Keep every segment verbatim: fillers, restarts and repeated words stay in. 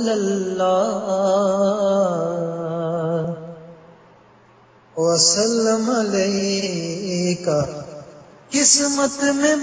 अल्लाह वसल्लम अलैका किस्मत में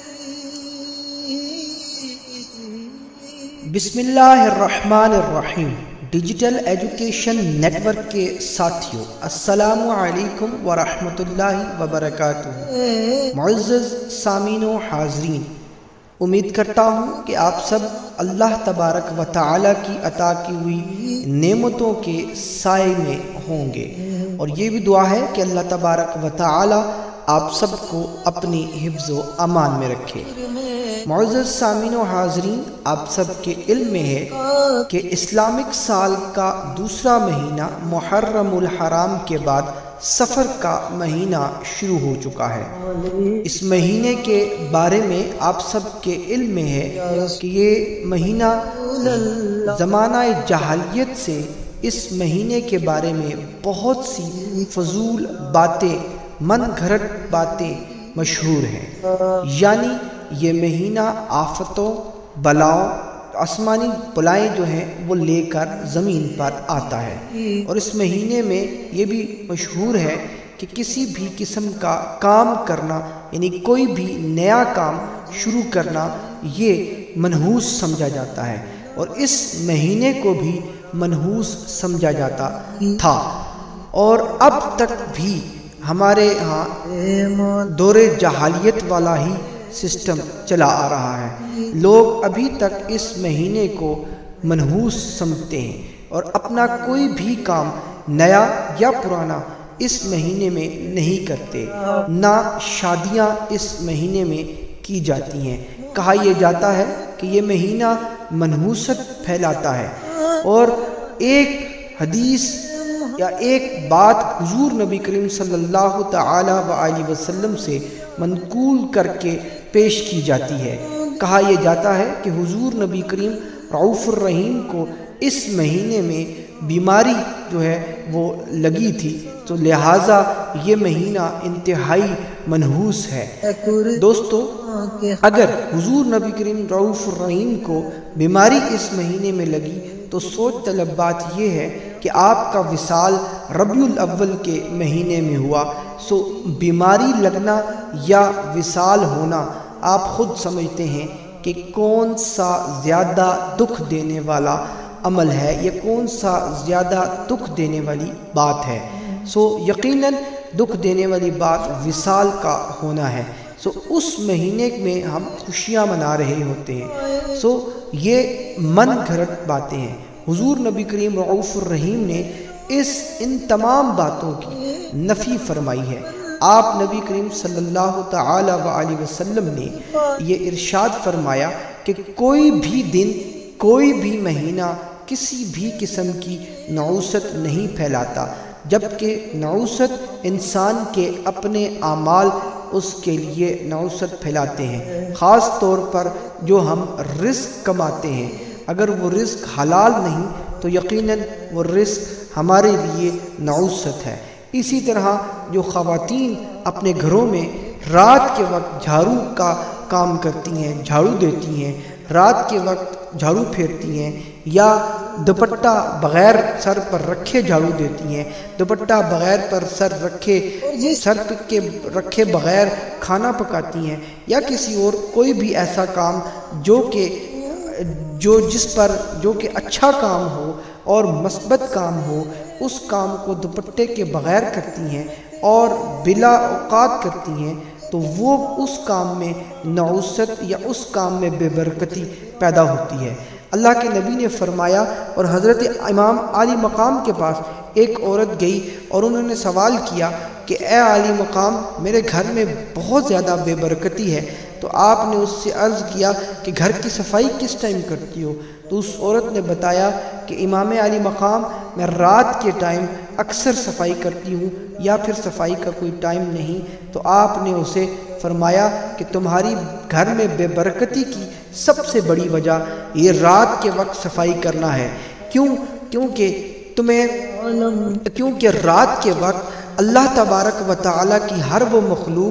मेरी। बिस्मिल्लाहिर्रहमानिर्रहीम। डिजिटल एजुकेशन नेटवर्क के साथियों, अस्सलामु अलैकुम व रहमतुल्लाहि व बरकातुहू। मुअज़्ज़ज़ सामीन व हाज़रीन, उम्मीद करता हूँ कि आप सब अल्लाह तबारक व तआला की अता की हुई नेमतों के साए में होंगे, और ये भी दुआ है कि अल्लाह तबारक व तआला आप सबको अपनी हिफ्ज़ व अमान में रखे। मुअज़्ज़ज़ सामीन व हाज़रीन, आप सबके इल्म में है कि इस्लामिक साल का दूसरा महीना मुहर्रमुल हराम के बाद सफ़र का महीना शुरू हो चुका है। इस महीने के बारे में आप सबके इल्म में है कि ये महीना ज़माना जहालियत से इस महीने के बारे में बहुत सी फजूल बातें, मन घड़त बातें मशहूर हैं। यानी ये महीना आफतों, बलाओं, आसमानी बलाएँ जो हैं वो लेकर ज़मीन पर आता है, और इस महीने में ये भी मशहूर है कि किसी भी किस्म का काम करना, यानी कोई भी नया काम शुरू करना, ये मनहूस समझा जाता है, और इस महीने को भी मनहूस समझा जाता था। और अब तक भी हमारे यहाँ दौरे जहालियत वाला ही सिस्टम चला आ रहा है। लोग अभी तक इस महीने को मनहूस समझते हैं और अपना कोई भी काम नया या पुराना इस महीने में नहीं करते। ना शादियां इस महीने में की जाती हैं। कहा यह जाता है कि ये महीना मनहूसत फैलाता है, और एक हदीस या एक बात हुजूर नबी करीम सल्लल्लाहु तआला अलैहि वसल्लम से मनकूल करके पेश की जाती है। कहा यह जाता है कि हुजूर नबी करीम रऊफ़ुर रहीम को इस महीने में बीमारी जो है वो लगी थी, तो लिहाजा ये महीना इंतहाई मनहूस है। दोस्तों, अगर हुजूर नबी करीम रऊफ़ुर रहीम को बीमारी इस महीने में लगी तो सोच तलब बात यह है कि आपका विसाल रबीउल अव्वल के महीने में हुआ। सो बीमारी लगना या विसाल होना आप खुद समझते हैं कि कौन सा ज़्यादा दुख देने वाला अमल है, या कौन सा ज़्यादा दुख देने वाली बात है। सो यकीनन दुख देने वाली बात विसाल का होना है। सो उस महीने में हम खुशियाँ मना रहे होते हैं। सो ये मन घड़त बातें हैं। हुजूर नबी करीम रऊफ़ुर रहीम ने इस इन तमाम बातों की नफ़ी फरमाई है। आप नबी करीम सल्लल्लाहु तआला अलैहि वसल्लम ने ये इरशाद फरमाया कि कोई भी दिन, कोई भी महीना किसी भी किस्म की नऊसत नहीं फैलाता, जबकि नऊसत इंसान के अपने आमाल उसके लिए नऊसत फैलाते हैं। ख़ास तौर पर जो हम रिस्क कमाते हैं, अगर वो रिस्क हलाल नहीं तो यकीनन वो रिस्क हमारे लिए नऊसत है। इसी तरह जो ख़वातीन अपने घरों में रात के वक्त झाड़ू का काम करती हैं, झाड़ू देती हैं, रात के वक्त झाड़ू फेरती हैं, या दुपट्टा बग़ैर सर पर रखे झाड़ू देती हैं, दुपट्टा बग़ैर पर सर रखे सर के रखे बग़ैर खाना पकाती हैं, या किसी और कोई भी ऐसा काम जो कि जो जिस पर जो कि अच्छा काम हो और मस्बत काम हो, उस काम को दुपट्टे के बग़ैर करती हैं और बिला औकात करती हैं, तो वो उस काम में नऊसत या उस काम में बेबरकती पैदा होती है। अल्लाह के नबी ने फरमाया, और हज़रत इमाम आली मकाम के पास एक औरत गई और उन्होंने सवाल किया कि ए आली मकाम, मेरे घर में बहुत ज़्यादा बेबरकती है। तो आपने उससे अर्ज़ किया कि घर की सफाई किस टाइम करती हो? तो उस औरत ने बताया कि इमाम आली मकाम, मैं रात के टाइम अक्सर सफाई करती हूँ, या फिर सफाई का कोई टाइम नहीं। तो आपने उसे फरमाया कि तुम्हारी घर में बेबरकती की सबसे बड़ी वजह ये रात के वक्त सफाई करना है। क्यों? क्योंकि तुम्हें क्योंकि रात के वक्त अल्लाह तबारक व तआला की हर वो मखलूक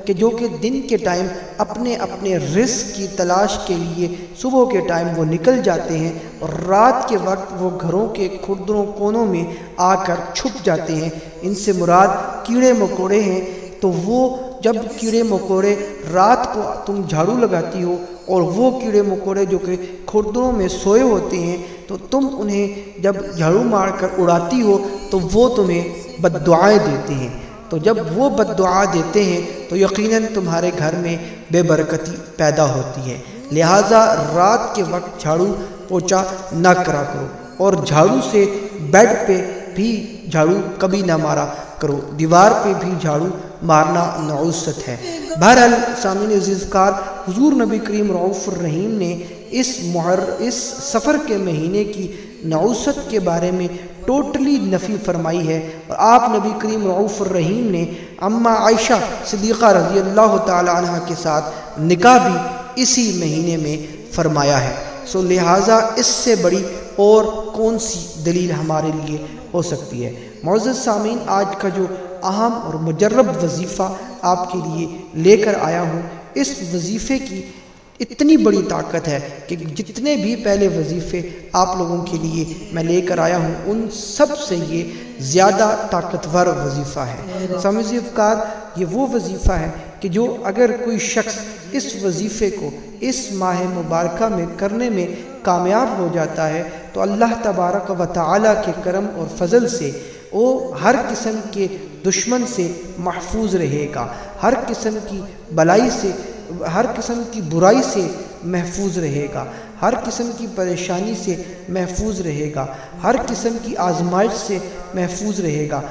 کہ جو کہ دن کے ٹائم اپنے اپنے رزق کی تلاش کے لیے صبح کے ٹائم وہ نکل جاتے ہیں اور رات کے وقت وہ گھروں کے کھردروں کونوں میں آ کر چھپ جاتے ہیں۔ ان سے مراد کیڑے مکوڑے ہیں۔ تو وہ جب کیڑے مکوڑے رات کو تم جھاڑو لگاتی ہو اور وہ کیڑے مکوڑے جو کہ کھردروں میں سوئے ہوتے ہیں تو تم انہیں جب جھاڑو مار کر اڑاتی ہو تو وہ تمہیں بد دعائیں دیتے ہیں۔ تو جب وہ بد دعا دیتے ہیں تو یقیناً تمہارے گھر میں بے برکتی پیدا ہوتی ہے۔ لہٰذا رات کے وقت جھاڑو پوچھا نہ کرا کرو اور جھاڑو سے بیڈ پہ بھی جھاڑو کبھی نہ مارا کرو، دیوار پہ بھی جھاڑو مارنا نعوست ہے۔ بہرحال سامعین عزیز کار، حضور نبی کریم رؤوف الرحیم نے اس محر اس سفر کے مہینے کی نعوست کے بارے میں ٹوٹلی نفی فرمائی ہے، اور آپ نبی کریم رؤوف الرحیم نے اماں عائشہ صدیقہ رضی اللہ تعالی عنہ کے ساتھ نکاح بھی اسی مہینے میں فرمایا ہے۔ سو لہٰذا اس سے بڑی اور کون سی دلیل ہمارے لیے ہو سکتی ہے؟ معزز سامعین، آج کا جو اہم اور مجرب وظیفہ آپ کے لیے لے کر آیا ہوں، اس وظیفے کی اتنی بڑی طاقت ہے کہ جتنے بھی پہلے وظیفے آپ لوگوں کے لیے میں لے کر آیا ہوں ان سب سے یہ زیادہ طاقتور وظیفہ ہے۔ سامعین افکار، یہ وہ وظیفہ ہے کہ جو اگر کوئی شخص اس وظیفے کو اس ماہ مبارکہ میں کرنے میں کامیاب ہو جاتا ہے تو اللہ تبارک و تعالی کے کرم اور فضل سے وہ ہر قسم کے دشمن سے محفوظ رہے گا، ہر قسم کی بلائی سے، ہر قسم کی برائی سے محفوظ رہے گا، ہر قسم کی پریشانی سے محفوظ رہے گا، ہر قسم کی آزمائش سے محفوظ رہے گا۔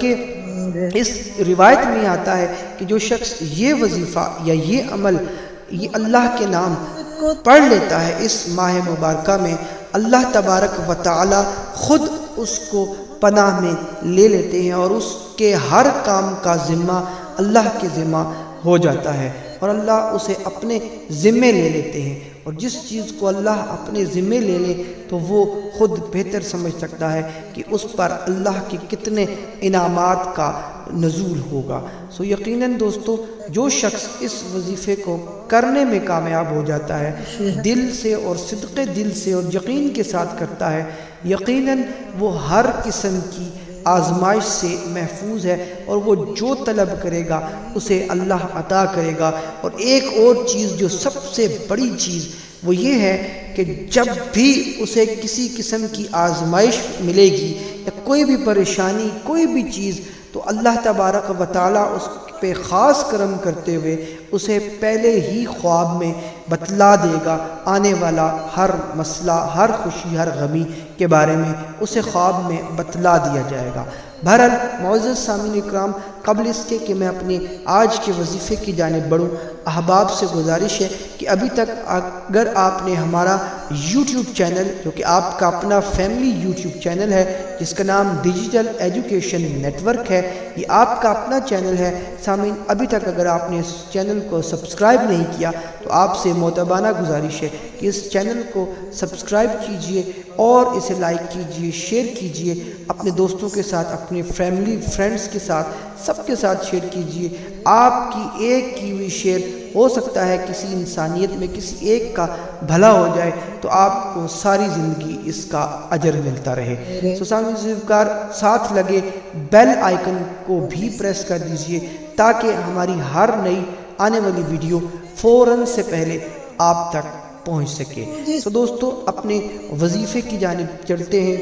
بلکہ اس روایت میں آتا ہے کہ جو شخص یہ وظیفہ یا یہ عمل یہ اللہ کے نام پڑھ لیتا ہے اس ماہ مبارکہ میں، اللہ تبارک و تعالی خود اس کو پناہ میں لے لیتے ہیں اور اس کے ہر کام کا ذمہ اللہ کے ذمہ ہو جاتا ہے اور اللہ اسے اپنے ذمے لے لیتے ہیں، اور جس چیز کو اللہ اپنے ذمے لے لے تو وہ خود بہتر سمجھ سکتا ہے کہ اس پر اللہ کے کتنے انعامات کا نزول ہوگا۔ سو یقیناً دوستو، جو شخص اس وظیفے کو کرنے میں کامیاب ہو جاتا ہے، دل سے اور صدق دل سے اور یقین کے ساتھ کرتا ہے، یقیناً وہ ہر قسم کی آزمائش سے محفوظ ہے اور وہ جو طلب کرے گا اسے اللہ عطا کرے گا۔ اور ایک اور چیز جو سب سے بڑی چیز وہ یہ ہے کہ جب بھی اسے کسی قسم کی آزمائش ملے گی یا کوئی بھی پریشانی، کوئی بھی چیز، تو اللہ تبارک و تعالی اس پہ خاص کرم کرتے ہوئے اسے پہلے ہی خواب میں بتلا دے گا، آنے والا ہر مسئلہ، ہر خوشی، ہر غمی کے بارے میں اسے خواب میں بتلا دیا جائے گا۔ بہرحال معزز سامعین اکرام، قبل اس کے کہ میں اپنے آج کے وظیفے کی جانب بڑھوں، احباب سے گزارش ہے کہ ابھی تک اگر آپ نے ہمارا یوٹیوب چینل، جو کہ آپ کا اپنا فیملی یوٹیوب چینل ہے جس کا نام ڈیجیٹل ایجوکیشن نیٹ ورک ہے، یہ آپ کا اپنا چینل ہے، سامعین ابھی تک اگر آپ نے اس چینل کو سبسکرائب نہیں کیا تو آپ سے معتبانہ گزارش ہے کہ اس چینل کو سبسکرائب کیجئے اور اسے لائک کیجئے، شیئر کیجئے، اپنے دوستوں کے ساتھ، اپنے فیملی فرینڈز کے ساتھ، سب کے ساتھ شیئر کیجئے۔ آپ کی ایک کی ہوئی شیئر ہو سکتا ہے کسی انسانیت میں کسی ایک کا بھلا ہو جائے تو آپ کو ساری زندگی اس کا اجر ملتا رہے۔ سو سامعین افکار، ساتھ لگے بیل آئیکن کو بھی پریس کر دیجئے تاکہ ہماری ہر نئی آنے والی ویڈیو فوراً سے پہلے آپ تک پہنچ سکے۔ تو دوستو، اپنے وظیفے کی جانب چلتے ہیں۔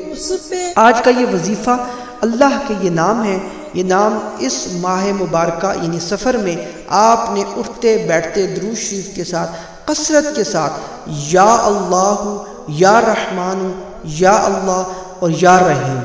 آج کا یہ وظیفہ اللہ کے یہ نام ہے، یہ نام اس ماہ مبارکہ یعنی سفر میں آپ نے اٹھتے بیٹھتے درود شریف کے ساتھ کثرت کے ساتھ یا اللہ، یا رحمان، یا اللہ اور یا رحیم،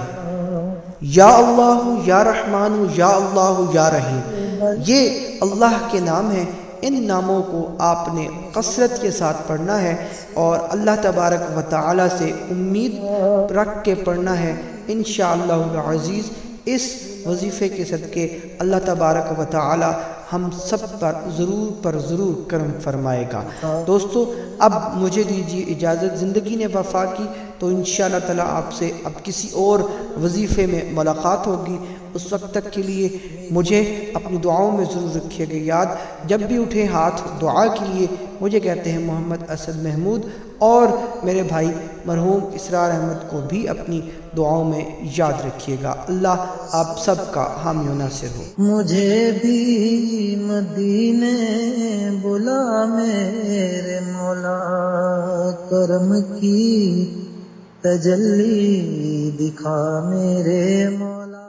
یا اللہ، یا رحمان، یا اللہ، یا رحیم، یہ اللہ کے نام ہیں۔ ان ناموں کو آپ نے کثرت کے ساتھ پڑھنا ہے اور اللہ تبارک و تعالی سے امید رکھ کے پڑھنا ہے۔ انشاءاللہ العزیز اس وظیفے کے صدقے اللہ تبارک و تعالی ہم سب پر ضرور پر ضرور کرم فرمائے گا۔ دوستو اب مجھے دیجیے اجازت، زندگی نے وفا کی تو انشاءاللہ تعالی آپ سے اب کسی اور وظیفے میں ملاقات ہوگی۔ اس وقت تک کے لیے مجھے اپنی دعاؤں میں ضرور رکھیے گا یاد۔ جب بھی اٹھے ہاتھ دعا کے لیے مجھے کہتے ہیں محمد اسد محمود، اور میرے بھائی مرحوم اسرار احمد کو بھی اپنی دعاؤں میں یاد رکھیے گا۔ اللہ آپ سب کا حامی و ناصر ہو۔ مجھے بھی مدینے بلا میرے مولا، کرم کی تجلی دکھا میرے مولا۔